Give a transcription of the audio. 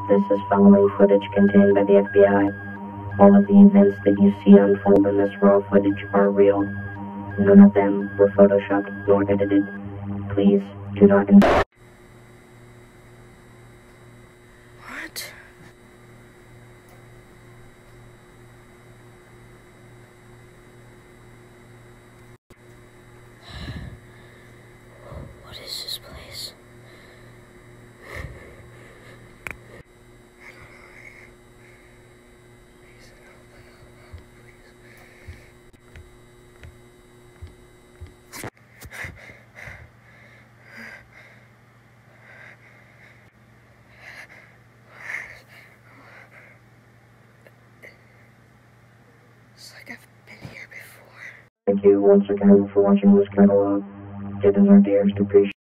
This is following footage contained by the FBI. All of the events that you see unfold in this raw footage are real. None of them were photoshopped nor edited. Please do not... What? What is this place? It's like I've been here before. Thank you once again for watching this catalog. It is our dearest appreciation.